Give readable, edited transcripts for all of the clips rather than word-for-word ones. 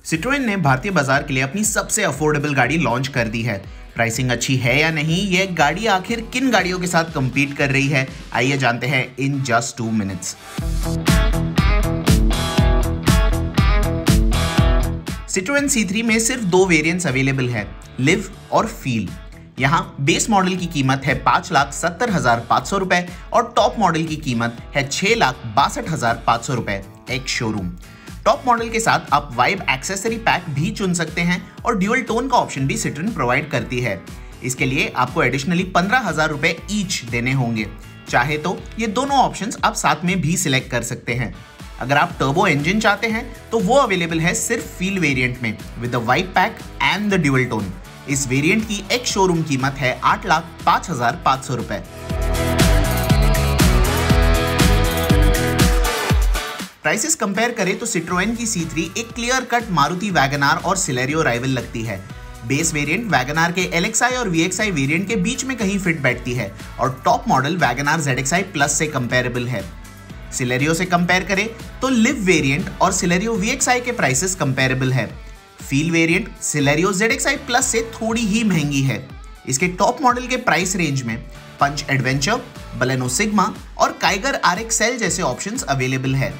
Citroen ने भारतीय बाजार के लिए अपनी सबसे अफोर्डेबल गाड़ी लॉन्च कर दी है। प्राइसिंग अच्छी है या नहीं, यह गाड़ी आखिर किन गाड़ियों के साथ compete कर रही है, आइए जानते हैं in just 2 minutes. Citroen C3 में सिर्फ 2 वेरिएंट्स अवेलेबल है, लिव और फील। यहाँ बेस मॉडल की कीमत है 5,70,500 रुपए और टॉप मॉडल की कीमत है 6,62,500 रुपए एक शोरूम। टॉप मॉडल के साथ आप वाइब एक्सेसरी पैक भी चुन सकते हैं और ड्यूअल टोन का ऑप्शन भी सिट्रोएन प्रोवाइड करती है। इसके लिए आपको एडिशनली 15,000 रुपए ईच देने होंगे। चाहे तो ये दोनों ऑप्शंस आप साथ में भी सिलेक्ट कर सकते हैं। अगर आप टर्बो इंजन चाहते हैं तो वो अवेलेबल है सिर्फ फील वेरिएंट में with the vibe pack and the dual tone. इस वेरिएंट की एक शोरूम कीमत है 8,05,500 रुपए। प्राइसेस कंपेयर करें तो सिट्रोएन की C3 एक क्लियर कट मारुति वैगनआर और सिलेरियो राइवल लगती है। बेस वेरिएंट वैगनआर के LXi और VXi वेरिएंट के बीच में कहीं फिट बैठती है और top model WagonR ZXi plus से कंपेरेबल है। सिलेरियो से कंपेयर करें तो लिव वेरिएंट और सिलेरियो VXi के प्राइसेस कंपेरेबल है। Feel variant Celerio ZXi plus से थोड़ी ही महंगी है। इसके टॉप मॉडल के प्राइस रेंज में पंच एडवेंचर, बलेनो सिग्मा और काइगर RXL जैसे ऑप्शंस अवेलेबल है।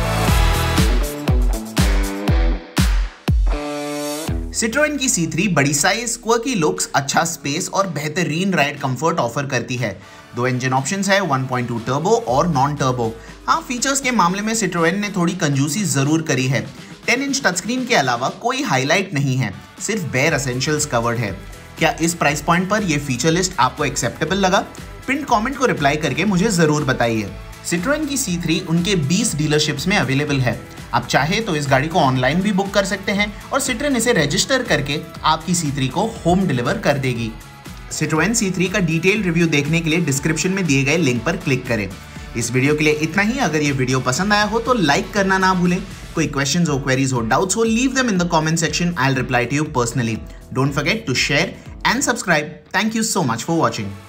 सिट्रोएन की C3 बड़ी साइज, क्वर्की लुक्स, अच्छा स्पेस और बेहतरीन राइड कंफर्ट ऑफर करती है। 2 इंजन ऑप्शंस है, 1.2 टर्बो और नॉन टर्बो। हाँ, फीचर्स के मामले में सिट्रोएन ने थोड़ी कंजूसी जरूर करी है। 10 इंच टच स्क्रीन के अलावा कोई हाईलाइट नहीं है, सिर्फ बेयर एसेंशियल्स कवर्ड है। क्या इस प्राइस पॉइंट पर यह फीचर लिस्ट आपको एक्सेप्टेबल लगा? पिन कमेंट को रिप्लाई करके मुझे जरूर बताइए। सिट्रोएन की C3 उनके 20 डीलरशिप्स में अवेलेबल है। आप चाहे तो इस गाड़ी को ऑनलाइन भी बुक कर सकते हैं और सिट्रोएन इसे रजिस्टर करके आपकी C3 को होम डिलीवर कर देगी। सिट्रोएन C3 का डिटेल रिव्यू देखने के लिए डिस्क्रिप्शन में दिए गए लिंक पर क्लिक करें। इस वीडियो के लिए इतना ही। अगर ये वीडियो पसंद आया हो तो लाइक करना ना भूलें। कोई क्वेश्चंस हो, क्वेरीज हो, डाउट्स हो, leave them in the comment section. I will reply to you personally. Don't forget to share and subscribe. Thank you so much for watching.